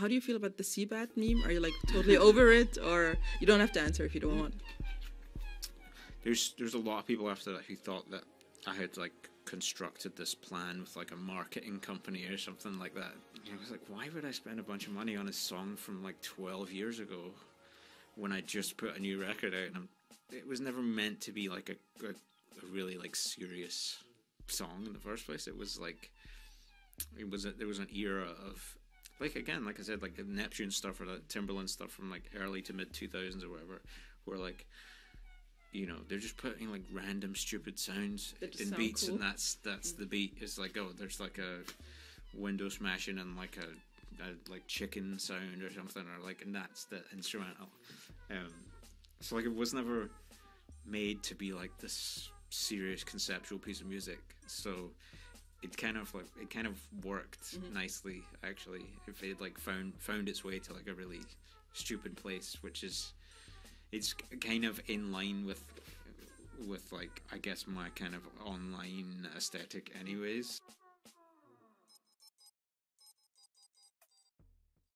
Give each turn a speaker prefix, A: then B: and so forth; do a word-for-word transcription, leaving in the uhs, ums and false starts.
A: how do you feel about the Cbat meme? Are you like totally over it, or you don't have to answer if you don't want?
B: There's there's a lot of people after that who thought that I had like constructed this plan with like a marketing company or something like that. And I was like, why would I spend a bunch of money on a song from like twelve years ago when I just put a new record out? And I'm, it was never meant to be like a, a, a really like serious song in the first place. It was like it was a, there was an era of like, again, like I said, like the Neptune stuff or the Timberland stuff from like early to mid two thousands or whatever, where like, you know, they're just putting like random stupid sounds in beats, cool. And that's that's the beat. It's like, oh, there's like a window smashing and like a, a like chicken sound or something, or like, and that's the instrumental. Um, so like it was never made to be like this serious conceptual piece of music. So it kind of like it kind of worked mm-hmm. nicely, actually. If it like found found its way to like a really stupid place, which is. It's kind of in line with, with like, I guess my kind of online aesthetic anyways.